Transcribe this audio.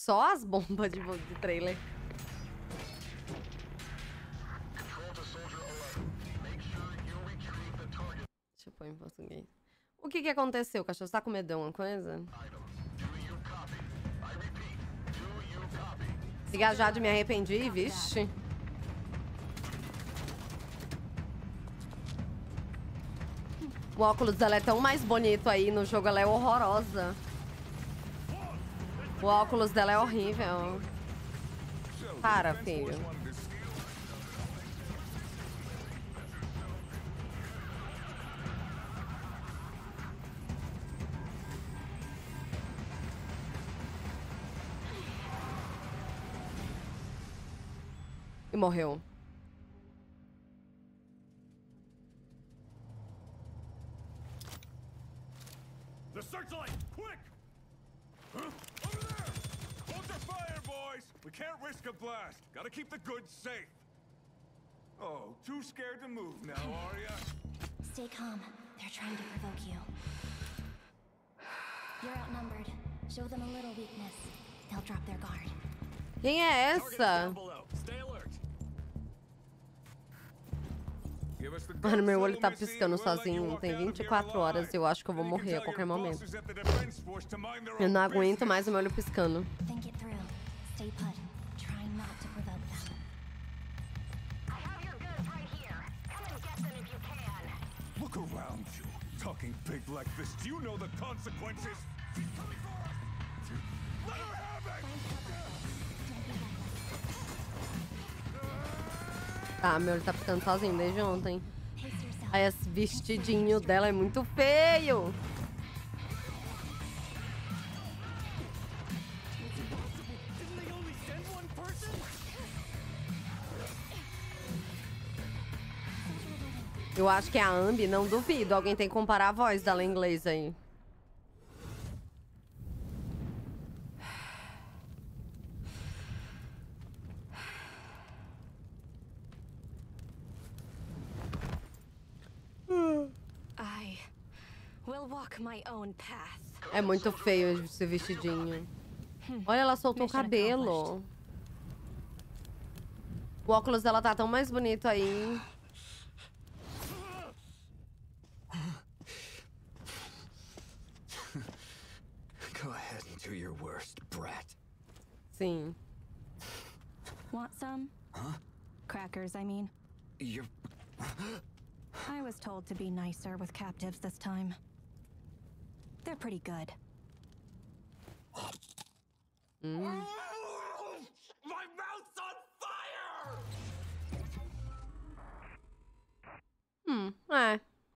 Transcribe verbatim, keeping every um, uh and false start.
Só as bombas de, de trailer. Deixa eu pôr em português. O que que aconteceu? O cachorro tá com medo de alguma coisa? Ligar já de me arrependi, vixe. O óculos dela é tão mais bonito aí. No jogo ela é horrorosa. O óculos dela é horrível. Para, filho. E morreu. The searchlight, quick! Huh? Over there! Hold your fire, boys! We can't risk a blast. Gotta keep the goods safe. Oh, too scared to move now, are ya? Stay calm. They're trying to provoke you. You're outnumbered. Show them a little weakness. They'll drop their guard. Quem é essa? Mano, meu olho tá piscando sozinho. Tem vinte e quatro horas e eu acho que eu vou morrer a qualquer momento. Eu não aguento mais o meu olho piscando. Think it through. Stay put. Try not to provoke them. I have your goods right here. Come and get them if you can. Look around you. Talking big like this. Do you know the consequences? She's coming for us! Let her have it! Tá, meu olho tá piscando sozinho desde ontem. Pace yourself. Aí esse vestidinho dela é muito feio. Eu acho que é a Ambi, não duvido. Alguém tem que comparar a voz dela em inglês aí. I will walk my own path. É muito feio esse vestidinho. Olha, ela soltou o cabelo. O óculos dela tá tão mais bonito aí. Go ahead and do your worst, brat. Sim. Want some? Huh? Crackers, I mean. You're... I was told to be nicer with captives this time. They're pretty good. My mouth's on fire!